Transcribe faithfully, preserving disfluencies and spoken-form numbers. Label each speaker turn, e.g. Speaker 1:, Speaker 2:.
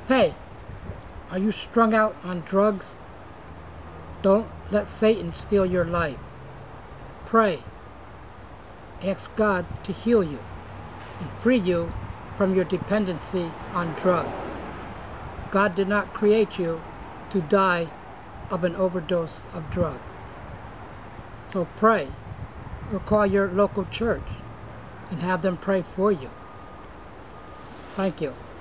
Speaker 1: Hey, are you strung out on drugs? Don't let Satan steal your life. Pray. Ask God to heal you and free you from your dependency on drugs. God did not create you to die of an overdose of drugs. So pray, or call your local church and have them pray for you. Thank you.